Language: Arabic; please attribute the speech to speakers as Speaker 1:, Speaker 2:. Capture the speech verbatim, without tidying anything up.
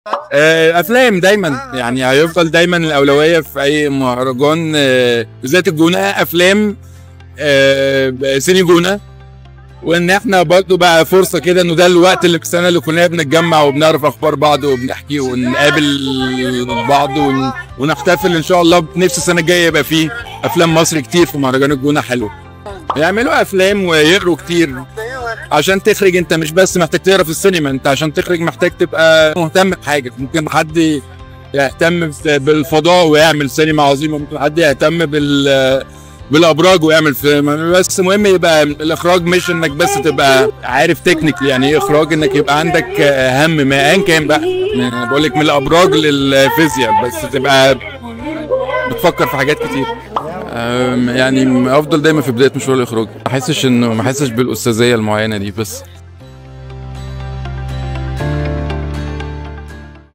Speaker 1: آه، افلام دايما، يعني هيفضل دايما الاولويه في اي مهرجان، آه، بالذات الجونه افلام، آه، سيني جونه. وان احنا برضو بقى فرصه كده انه ده الوقت اللي في السنه اللي كلنا بنتجمع وبنعرف اخبار بعض وبنحكي ونقابل بعض ون- ونحتفل ان شاء الله. بنفس السنه الجايه يبقى فيه افلام مصر كتير في مهرجان الجونه حلو. يعملوا افلام ويقروا كتير عشان تخرج. انت مش بس محتاج تقرا في السينما، انت عشان تخرج محتاج تبقى مهتم بحاجه. ممكن حد يهتم بالفضاء ويعمل سينما عظيمه، ممكن حد يهتم بال بالابراج ويعمل فيلم. بس مهم يبقى الاخراج مش انك بس تبقى عارف تكنيك يعني ايه اخراج، انك يبقى عندك هم ما ان كان بقى. يعني بقول لك من الابراج للفيزياء، بس تبقى بتفكر في حاجات كتير. أم، يعني افضل دايما في بدايه مشوار الاخراج ما احسش انه ما احسش بالاستاذيه المعينه دي بس.